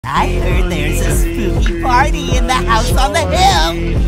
I heard there's a spooky party in the house on the hill.